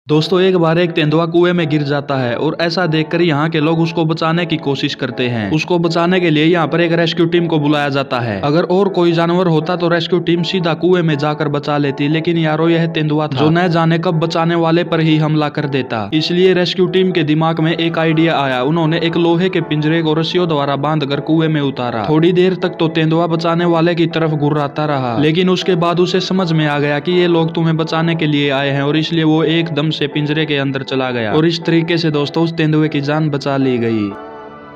दोस्तों एक बार एक तेंदुआ कुएं में गिर जाता है और ऐसा देखकर यहाँ के लोग उसको बचाने की कोशिश करते हैं। उसको बचाने के लिए यहाँ पर एक रेस्क्यू टीम को बुलाया जाता है। अगर और कोई जानवर होता तो रेस्क्यू टीम सीधा कुएं में जाकर बचा लेती, लेकिन यारो यह तेंदुआ था जो न जाने कब बचाने वाले पर ही हमला कर देता। इसलिए रेस्क्यू टीम के दिमाग में एक आइडिया आया। उन्होंने एक लोहे के पिंजरे को रस्सियों द्वारा बांधकर कुएं में उतारा। थोड़ी देर तक तो तेंदुआ बचाने वाले की तरफ घुर्राता रहा, लेकिन उसके बाद उसे समझ में आ गया कि ये लोग तुम्हें बचाने के लिए आए हैं, और इसलिए वो एकदम से पिंजरे के अंदर चला गया। और इस तरीके से दोस्तों उस तेंदुए की जान बचा ली गई।